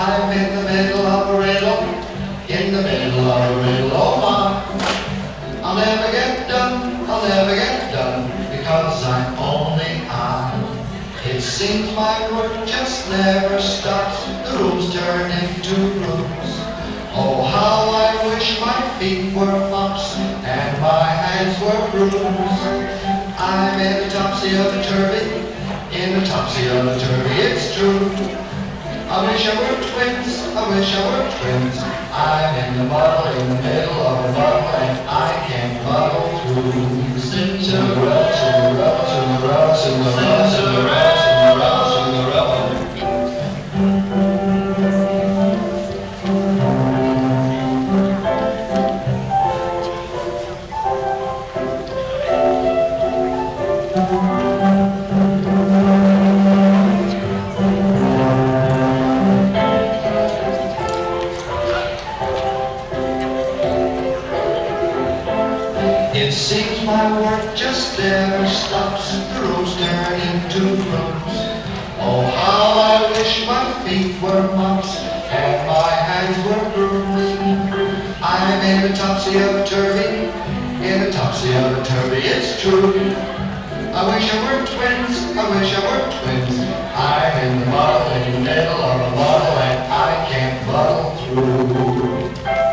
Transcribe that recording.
I'm in the middle of a riddle, in the middle of a riddle, oh my. I'll never get done, I'll never get done, because I'm only I. It seems my work just never stops, the rooms turn into rooms. Oh, how I wish my feet were mops and my hands were brooms. I'm in the topsy-turvy, in the topsy-turvy, it's true. I wish I were twins, I wish I were twins. I'm in the muddle, in the middle of a muddle, and I can't muddle through. Cinderella, Cinderella, Cinderella, Cinderella, Cinderella, Cinderella, Cinderella. It seems my work just never stops, the rooms turn into rooms. Oh, how I wish my feet were mops and my hands were brooms. I'm in the topsy-turvy, in the topsy-turvy, it's true. I wish I were twins, I wish I were twins. I'm in the muddle, in the middle of a muddle, and I can't muddle through.